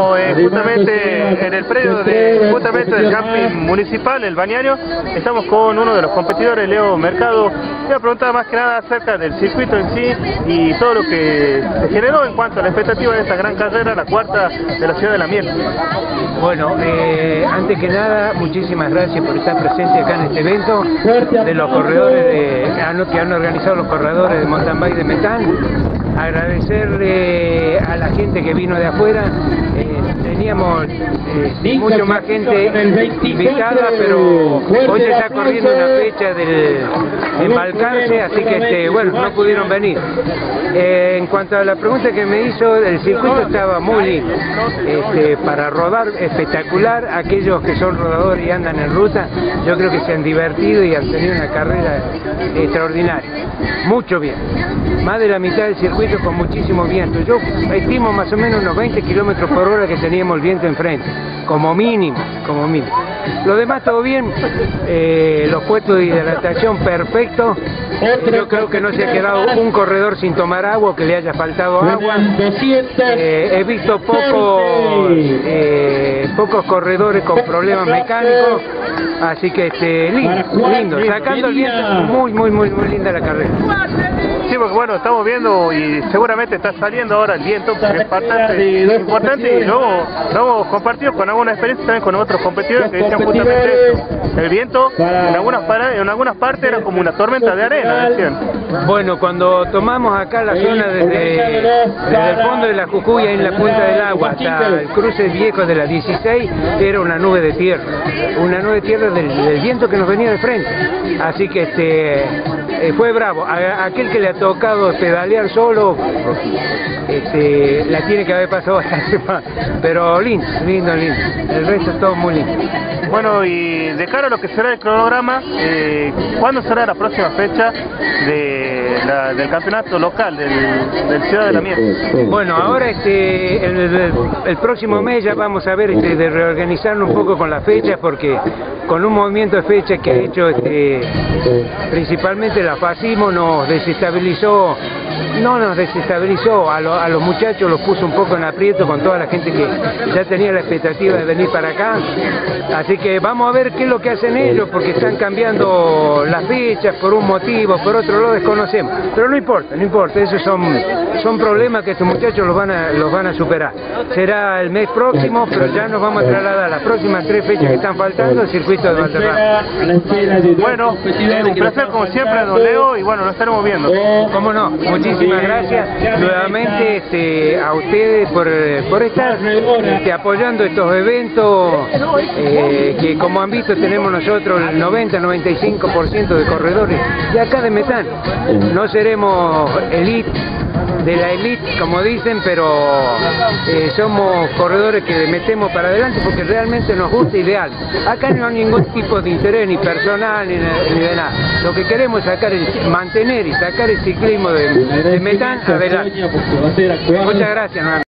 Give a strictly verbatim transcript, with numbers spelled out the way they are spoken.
estamos eh, justamente en el predio de, justamente del camping municipal, el Bañario. Estamos con uno de los competidores, Leo Mercado. Voy a preguntar más que nada acerca del circuito en sí y todo lo que se generó en cuanto a la expectativa de esta gran carrera, la cuarta de la ciudad de La Miel. Bueno, eh, antes que nada, muchísimas gracias por estar presente acá en este evento de los corredores de, que han organizado los corredores de mountain bike de Metán. Agradecerle a la gente que vino de afuera. Eh, teníamos eh, mucho más gente invitada, pero hoy se está corriendo una fecha del embarcarse, así que este, bueno, no pudieron venir. Eh, en cuanto a la pregunta que me hizo, el circuito estaba muy lindo, este, para rodar espectacular. Aquellos que son rodadores y andan en ruta, yo creo que se han divertido y han tenido una carrera extraordinaria, mucho bien, más de la mitad del circuito con muchísimo viento. Yo estimo más o menos unos veinte kilómetros por hora que teníamos el viento enfrente, como mínimo, como mínimo. Lo demás todo bien, eh, los puestos de hidratación perfectos. Yo creo que no se ha quedado un corredor sin tomar agua o que le haya faltado agua. Eh, he visto pocos, eh, pocos corredores con problemas mecánicos, así que este, lindo, lindo, sacando el viento, muy, muy, muy, muy linda la carrera. Sí, porque bueno, estamos viendo y seguramente está saliendo ahora el viento, que es bastante importante, y luego lo hemos compartido con alguna experiencia también con otros competidores que decían justamente esto. El viento en algunas, para, en algunas partes era como una tormenta de arena, decían. Bueno, cuando tomamos acá la zona desde, desde el fondo de la Jujuy, en la punta del agua, hasta el cruce viejo de la dieciséis, era una nube de tierra, una nube de tierra del, del viento que nos venía de frente. Así que este, eh, fue bravo. A, aquel que le ha tocado pedalear solo, este, la tiene que haber pasado bastante mal, pero lindo, lindo, lindo. El resto es todo muy lindo. Bueno, y de cara a lo que será el cronograma, eh, ¿cuándo será la próxima fecha de la, del campeonato local del, del Ciudad de La Miel? Bueno, ahora este, el, el, el próximo mes ya vamos a ver este, de reorganizarnos un poco con las fechas, porque con un movimiento de fecha que ha hecho este, principalmente la FACIMO, nos desestabilizó, no nos desestabilizó, a, lo, a los muchachos los puso un poco en aprieto con toda la gente que ya tenía la expectativa de venir para acá. Así que vamos a ver qué es lo que hacen ellos, porque están cambiando las fechas por un motivo, por otro lo desconocemos. Pero no importa, no importa, esos son, son problemas que estos muchachos los van, a, los van a superar. Será el mes próximo, pero ya nos vamos a trasladar a las próximas tres fechas que están faltando al circuito de Valderrama. Bueno, es un placer como siempre, don Leo, y bueno, nos estaremos viendo. Cómo no, muchísimas gracias nuevamente este, a ustedes por, por estar este, apoyando estos eventos. Eh, que como han visto tenemos nosotros el noventa a noventa y cinco por ciento de corredores de acá de Metán. No seremos elite, de la elite como dicen, pero eh, somos corredores que metemos para adelante porque realmente nos gusta ideal. Acá no hay ningún tipo de interés ni personal ni, ni de nada. Lo que queremos es sacar el, mantener y sacar el ciclismo de, de Metán adelante. Muchas gracias.